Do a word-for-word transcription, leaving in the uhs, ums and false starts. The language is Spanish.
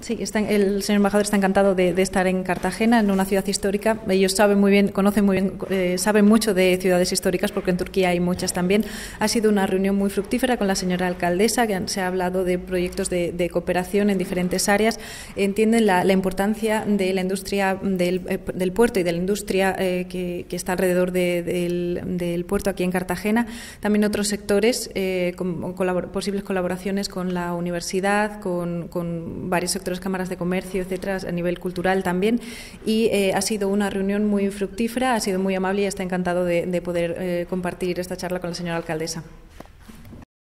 Sí, está, el señor embajador está encantado de, de estar en Cartagena, en una ciudad histórica. Ellos saben muy bien, conocen muy bien, eh, saben mucho de ciudades históricas, porque en Turquía hay muchas también. Ha sido una reunión muy fructífera con la señora alcaldesa, que se ha hablado de proyectos de, de cooperación en diferentes áreas. Entienden la, la importancia de la industria del, eh, del puerto y de la industria eh, que, que está alrededor de, del, del puerto aquí en Cartagena. También otros sectores, eh, con colabor posibles colaboraciones con la universidad, con, con varios sectores, cámaras de comercio, etcétera, a nivel cultural también. Y eh, ha sido una reunión muy fructífera, ha sido muy amable y está encantado de, de poder eh, compartir esta charla con la señora alcaldesa.